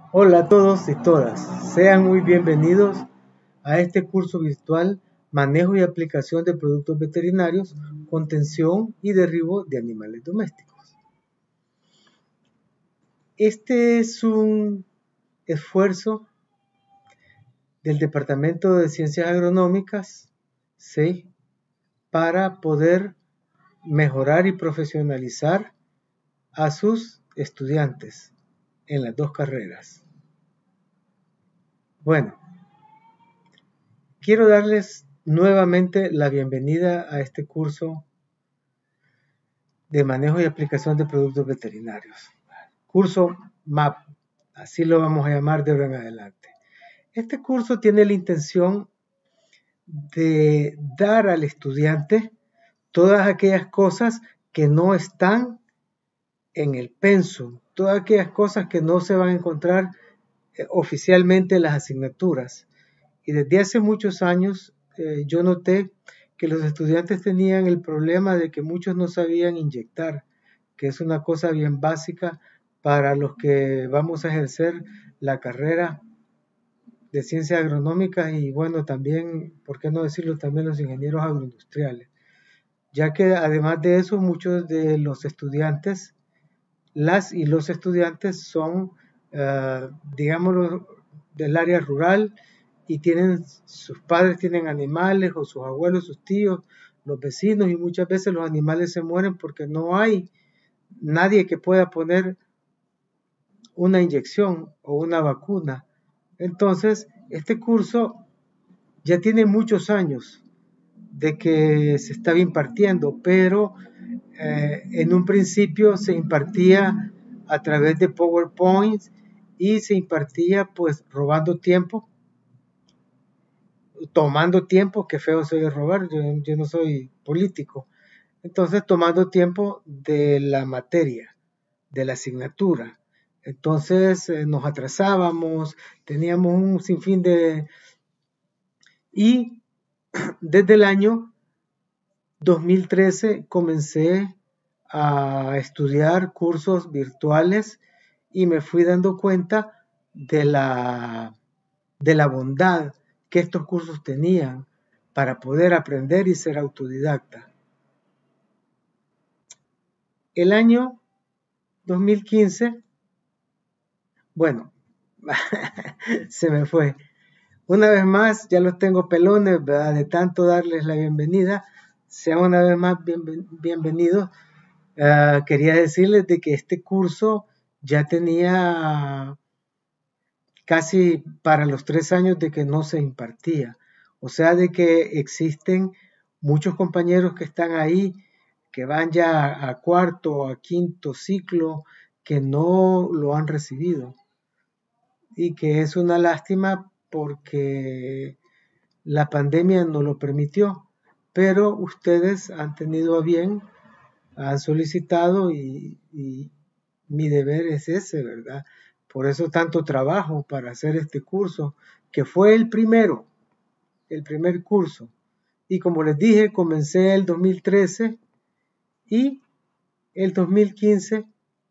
Hola a todos y todas, sean muy bienvenidos a este curso virtual Manejo y aplicación de productos veterinarios, contención y derribo de animales domésticos. Este es un esfuerzo del Departamento de Ciencias Agronómicas, ¿sí?, para poder mejorar y profesionalizar a sus estudiantes en las dos carreras. Bueno, quiero darles nuevamente la bienvenida a este curso de manejo y aplicación de productos veterinarios. Curso MAP, así lo vamos a llamar de ahora en adelante. Este curso tiene la intención de dar al estudiante todas aquellas cosas que no están en el pensum, todas aquellas cosas que no se van a encontrar oficialmente en las asignaturas. Y desde hace muchos años yo noté que los estudiantes tenían el problema de que muchos no sabían inyectar, que es una cosa bien básica para los que vamos a ejercer la carrera de ciencias agronómicas y bueno, también, ¿por qué no decirlo? También los ingenieros agroindustriales, ya que además de eso muchos de los estudiantes, las y los estudiantes son, digámoslo, del área rural y sus padres tienen animales o sus abuelos, sus tíos, los vecinos y muchas veces los animales se mueren porque no hay nadie que pueda poner una inyección o una vacuna. Entonces, este curso ya tiene muchos años de que se estaba impartiendo, pero en un principio se impartía a través de PowerPoint y se impartía pues robando tiempo, tomando tiempo, que feo soy de robar, yo no soy político, entonces tomando tiempo de la materia, de la asignatura. Entonces nos atrasábamos, teníamos un sinfín de... Y desde el año 2013 comencé a estudiar cursos virtuales y me fui dando cuenta de la bondad que estos cursos tenían para poder aprender y ser autodidacta. El año 2015, bueno, se me fue. Una vez más, ya los tengo pelones, ¿verdad? De tanto darles la bienvenida. Sean una vez más bienvenidos. Quería decirles de que este curso ya tenía casi para los 3 años de que no se impartía. O sea, de que existen muchos compañeros que están ahí, que van ya a cuarto o a quinto ciclo, que no lo han recibido. Y que es una lástima porque la pandemia no lo permitió. Pero ustedes han tenido a bien, han solicitado y mi deber es ese, ¿verdad? Por eso tanto trabajo para hacer este curso, que fue el primer curso. Y como les dije, comencé el 2013 y el 2015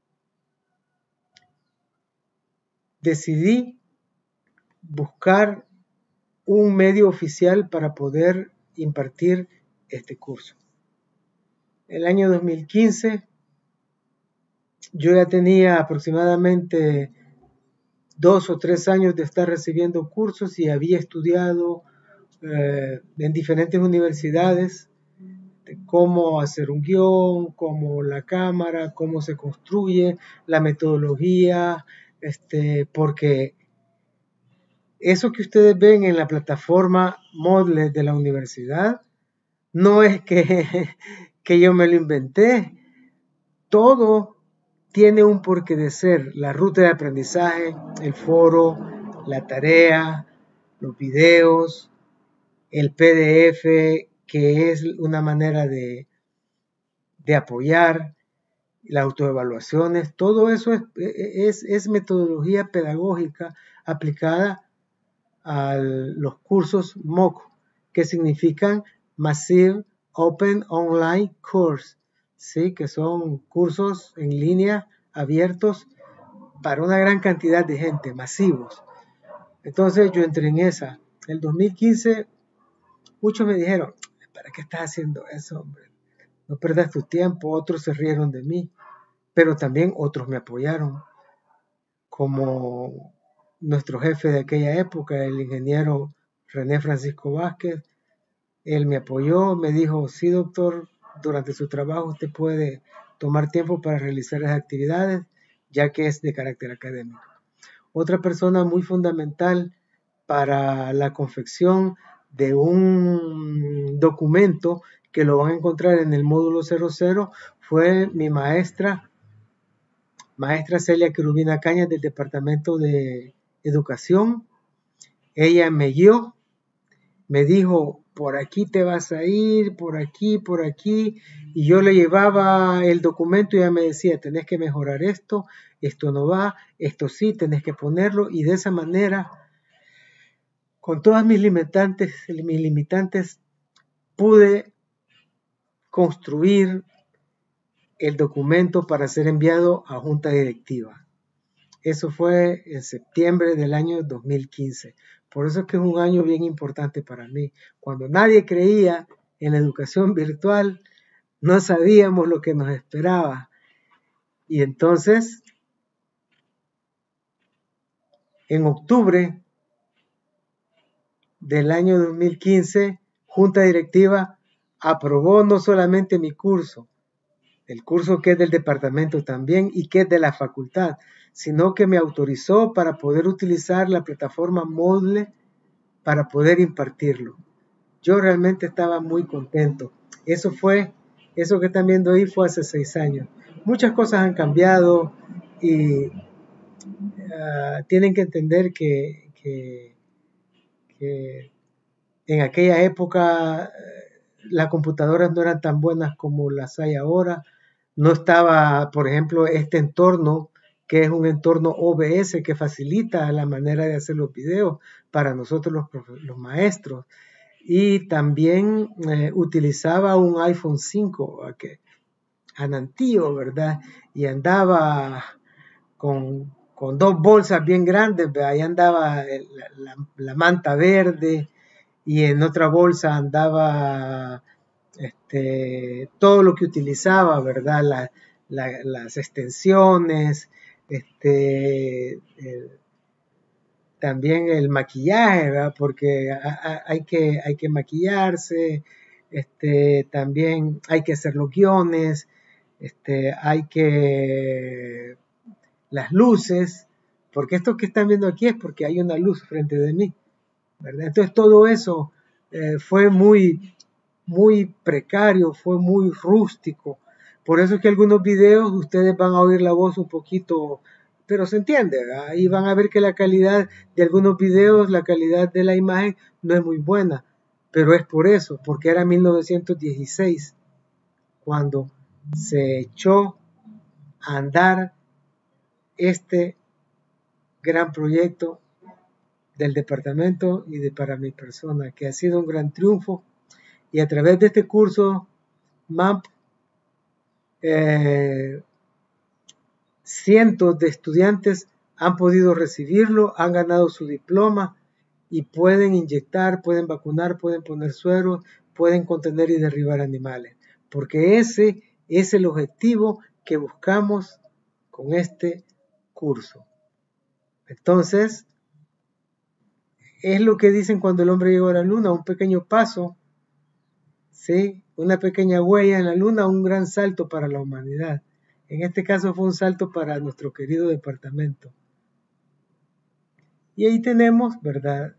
decidí buscar un medio oficial para poder impartir este curso. El año 2015 yo ya tenía aproximadamente 2 o 3 años de estar recibiendo cursos y había estudiado en diferentes universidades de cómo hacer un guión, cómo la cámara, cómo se construye, la metodología, porque eso que ustedes ven en la plataforma Moodle de la universidad no es que yo me lo inventé, todo tiene un porqué de ser, la ruta de aprendizaje, el foro, la tarea, los videos, el PDF, que es una manera de apoyar, las autoevaluaciones, todo eso es metodología pedagógica aplicada a los cursos MOOC, que significan Massive Open Online Course, ¿sí? Que son cursos en línea abiertos para una gran cantidad de gente, masivos. Entonces yo entré en esa. El 2015, muchos me dijeron, ¿para qué estás haciendo eso, hombre? No perdas tu tiempo. Otros se rieron de mí, pero también otros me apoyaron, como nuestro jefe de aquella época, el ingeniero René Francisco Vázquez. Él me apoyó, me dijo, sí, doctor, durante su trabajo usted puede tomar tiempo para realizar las actividades, ya que es de carácter académico. Otra persona muy fundamental para la confección de un documento que lo van a encontrar en el módulo 00 fue mi maestra Celia Querubina Cañas del Departamento de Educación. Ella me guió, me dijo, por aquí te vas a ir, por aquí, y yo le llevaba el documento y ella me decía, tenés que mejorar esto no va, esto sí, tenés que ponerlo, y de esa manera, con todas mis limitantes, pude construir el documento para ser enviado a junta directiva. Eso fue en septiembre del año 2015. Por eso es que es un año bien importante para mí. Cuando nadie creía en la educación virtual, no sabíamos lo que nos esperaba. Y entonces, en octubre del año 2015, junta directiva aprobó no solamente mi curso, el curso que es del departamento también y que es de la facultad, sino que me autorizó para poder utilizar la plataforma Moodle para poder impartirlo. Yo realmente estaba muy contento. Eso que están viendo ahí fue hace 6 años. Muchas cosas han cambiado y tienen que entender que en aquella época las computadoras no eran tan buenas como las hay ahora. No estaba, por ejemplo, este entorno, que es un entorno OBS que facilita la manera de hacer los videos para nosotros los maestros. Y también utilizaba un iPhone 5, que antiguo, ¿verdad? Y andaba con 2 bolsas bien grandes, ¿verdad? Ahí andaba la manta verde y en otra bolsa andaba todo lo que utilizaba, ¿verdad? Las extensiones, también el maquillaje, ¿verdad? Porque hay que maquillarse, también hay que hacer los guiones, hay que las luces, porque esto que están viendo aquí es porque hay una luz frente de mí, ¿verdad? Entonces todo eso fue muy precario, fue muy rústico. Por eso es que algunos videos ustedes van a oír la voz un poquito, pero se entiende, ¿verdad? Y van a ver que la calidad de algunos videos, la calidad de la imagen no es muy buena, pero es por eso, porque era 1916 cuando se echó a andar este gran proyecto del departamento y para mi persona, que ha sido un gran triunfo. Y a través de este curso MAP, cientos de estudiantes han podido recibirlo, han ganado su diploma y pueden inyectar, pueden vacunar, pueden poner sueros, pueden contener y derribar animales, porque ese es el objetivo que buscamos con este curso. Entonces, es lo que dicen cuando el hombre llegó a la luna, un pequeño paso, ¿sí? Una pequeña huella en la luna, un gran salto para la humanidad. En este caso fue un salto para nuestro querido departamento. Y ahí tenemos, ¿verdad?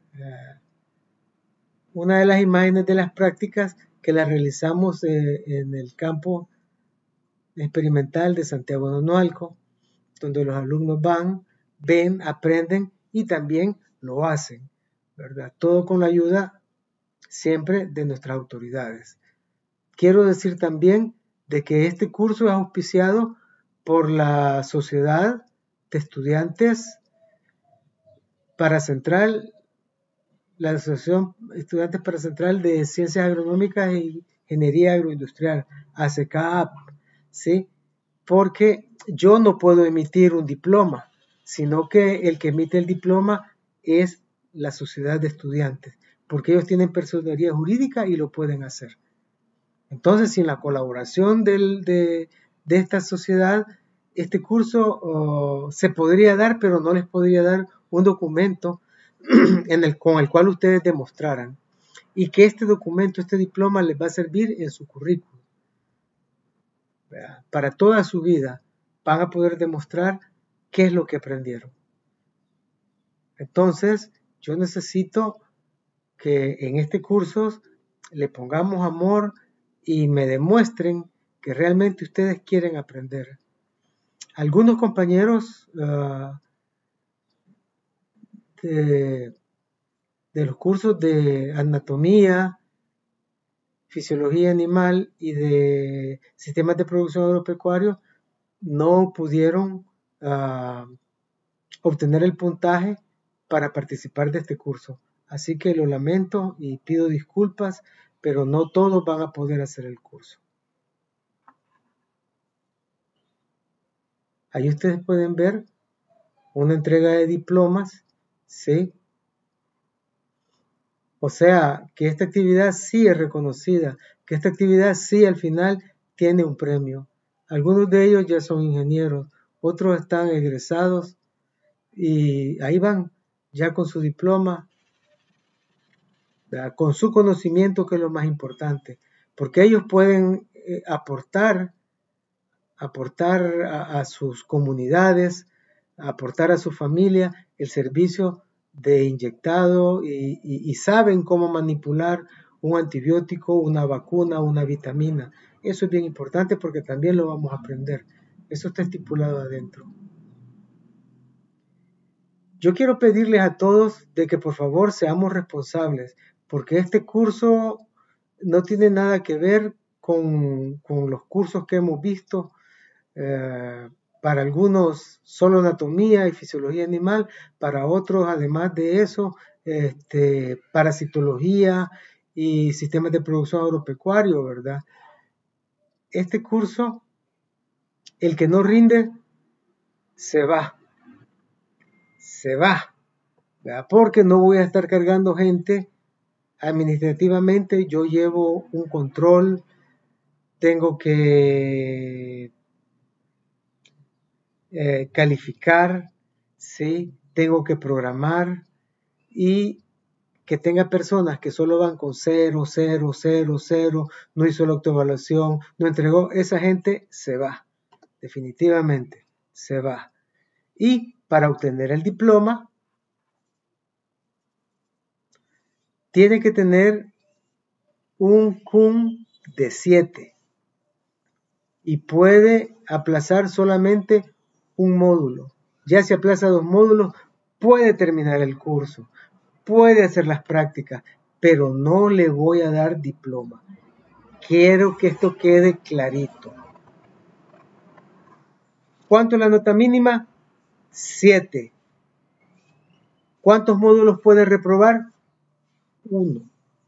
Una de las imágenes de las prácticas que las realizamos en el campo experimental de Santiago Nonualco, donde los alumnos van, ven, aprenden y también lo hacen, ¿verdad? Todo con la ayuda siempre de nuestras autoridades. Quiero decir también de que este curso es auspiciado por la Sociedad de Estudiantes Paracentral, la Asociación Estudiantes Paracentral de Ciencias Agronómicas e Ingeniería Agroindustrial, ACCAAP, ¿sí? Porque yo no puedo emitir un diploma, sino que el que emite el diploma es la sociedad de estudiantes, porque ellos tienen personería jurídica y lo pueden hacer. Entonces, sin la colaboración de esta sociedad, este curso se podría dar, pero no les podría dar un documento con el cual ustedes demostraran, y que este documento, este diploma les va a servir en su currículum. Para toda su vida van a poder demostrar qué es lo que aprendieron. Entonces, yo necesito que en este curso le pongamos amor y me demuestren que realmente ustedes quieren aprender. Algunos compañeros de los cursos de anatomía, fisiología animal y de sistemas de producción agropecuario no pudieron obtener el puntaje para participar de este curso. Así que lo lamento y pido disculpas, pero no todos van a poder hacer el curso. Ahí ustedes pueden ver una entrega de diplomas, ¿sí? O sea, que esta actividad sí es reconocida, que esta actividad sí al final tiene un premio. Algunos de ellos ya son ingenieros, otros están egresados y ahí van ya con su diploma, con su conocimiento, que es lo más importante, porque ellos pueden aportar a sus comunidades, aportar a su familia el servicio de inyectado y saben cómo manipular un antibiótico, una vacuna, una vitamina. Eso es bien importante porque también lo vamos a aprender. Eso está estipulado adentro. Yo quiero pedirles a todos de que por favor seamos responsables, porque este curso no tiene nada que ver con los cursos que hemos visto. Para algunos solo anatomía y fisiología animal, para otros además de eso parasitología y sistemas de producción agropecuario, ¿verdad? Este curso, el que no rinde, se va, ¿verdad? Porque no voy a estar cargando gente administrativamente. Yo llevo un control, tengo que calificar, ¿sí? Tengo que programar y que tenga personas que solo van con 0, 0, 0, 0, no hizo la autoevaluación, no entregó, esa gente se va, definitivamente se va. Y para obtener el diploma, tiene que tener un CUM de 7 y puede aplazar solamente un módulo. Ya si aplaza 2 módulos, puede terminar el curso, puede hacer las prácticas, pero no le voy a dar diploma. Quiero que esto quede clarito. ¿Cuánto es la nota mínima? 7. ¿Cuántos módulos puede reprobar? 1.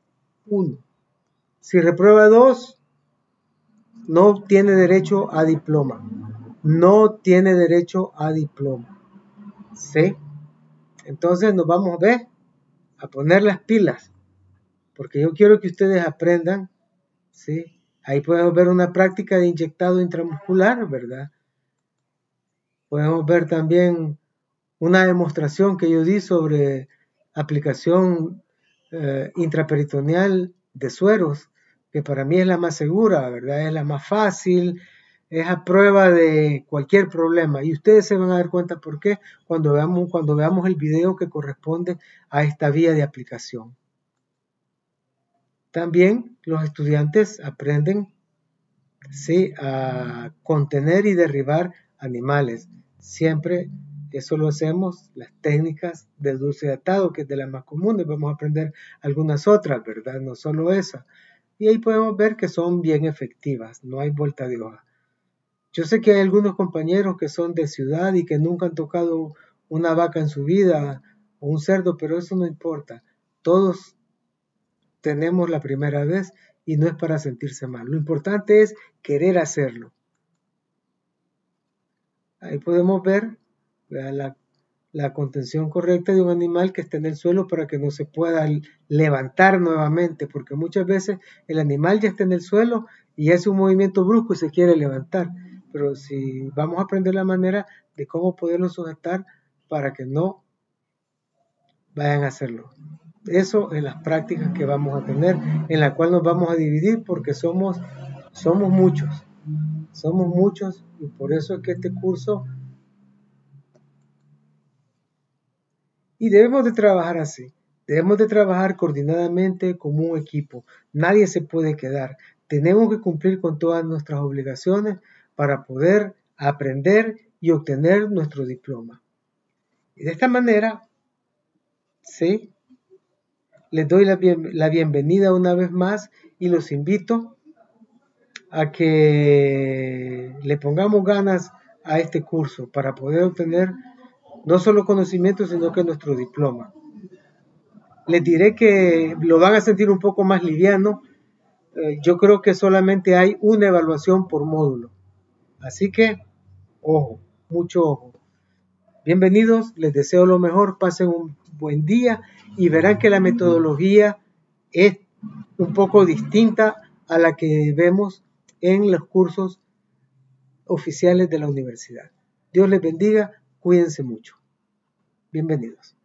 Si reprueba 2, no tiene derecho a diploma. No tiene derecho a diploma. ¿Sí? Entonces nos vamos a ver, a poner las pilas, porque yo quiero que ustedes aprendan, ¿sí? Ahí podemos ver una práctica de inyectado intramuscular, ¿verdad? Podemos ver también una demostración que yo di sobre aplicación intraperitoneal de sueros, que para mí es la más segura, ¿verdad? Es la más fácil, es a prueba de cualquier problema. Y ustedes se van a dar cuenta por qué cuando veamos el video que corresponde a esta vía de aplicación. También los estudiantes aprenden, ¿sí?, a contener y derribar animales. Siempre eso lo hacemos, las técnicas del dulce de atado, que es de las más comunes. Vamos a aprender algunas otras, ¿verdad? No solo esa. Y ahí podemos ver que son bien efectivas, no hay vuelta de hoja. Yo sé que hay algunos compañeros que son de ciudad y que nunca han tocado una vaca en su vida o un cerdo, pero eso no importa. Todos tenemos la primera vez y no es para sentirse mal. Lo importante es querer hacerlo. Ahí podemos ver la contención correcta de un animal que esté en el suelo para que no se pueda levantar nuevamente, porque muchas veces el animal ya está en el suelo y hace un movimiento brusco y se quiere levantar. Pero si vamos a aprender la manera de cómo poderlo sujetar para que no vayan a hacerlo. Eso en las prácticas que vamos a tener, en la cual nos vamos a dividir porque somos muchos y por eso es que este curso, y debemos de trabajar así, debemos de trabajar coordinadamente como un equipo, nadie se puede quedar, tenemos que cumplir con todas nuestras obligaciones para poder aprender y obtener nuestro diploma. Y de esta manera, sí, les doy la bienvenida una vez más y los invito a que le pongamos ganas a este curso para poder obtener no solo conocimiento, sino que nuestro diploma. Les diré que lo van a sentir un poco más liviano. Yo creo que solamente hay una evaluación por módulo. Así que, ojo, mucho ojo. Bienvenidos, les deseo lo mejor, pasen un buen día y verán que la metodología es un poco distinta a la que vemos en los cursos oficiales de la universidad. Dios les bendiga, cuídense mucho. Bienvenidos.